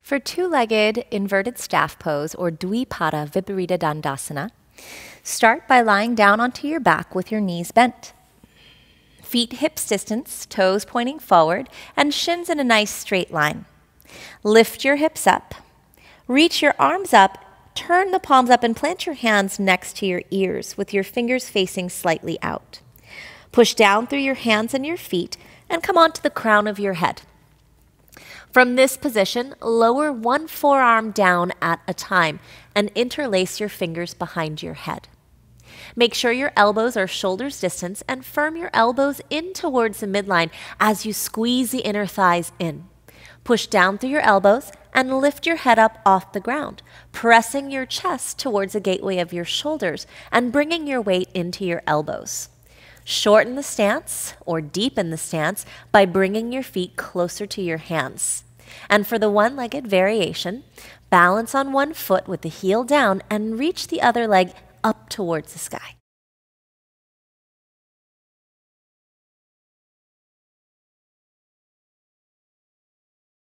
For two-legged inverted staff pose or Viparita Dandasana, start by lying down onto your back with your knees bent. Feet hips distance, toes pointing forward, and shins in a nice straight line. Lift your hips up. Reach your arms up, turn the palms up, and plant your hands next to your ears with your fingers facing slightly out. Push down through your hands and your feet and come onto the crown of your head. From this position, lower one forearm down at a time and interlace your fingers behind your head. Make sure your elbows are shoulders distance and firm your elbows in towards the midline as you squeeze the inner thighs in. Push down through your elbows and lift your head up off the ground, pressing your chest towards the gateway of your shoulders and bringing your weight into your elbows. Shorten the stance or deepen the stance by bringing your feet closer to your hands. And for the one-legged variation, balance on one foot with the heel down and reach the other leg up towards the sky.